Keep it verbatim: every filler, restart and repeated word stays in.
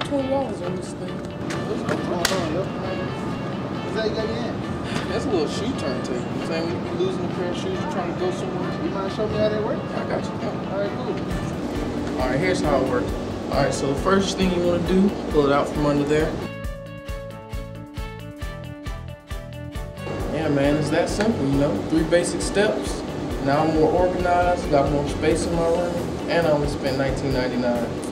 twenty dollars on this thing. What's going on, yo? What's that you got in your hand? That's a little shoe turntable. You know what I'm saying? When you be losing a pair of shoes, you're trying to go somewhere. You mind showing me how that works? I got you. Yeah. All right, cool. All right, here's how it works. All right, so the first thing you want to do, pull it out from under there. Yeah, man, it's that simple, you know? Three basic steps. Now I'm more organized, got more space in my room, and I only spent nineteen ninety-nine.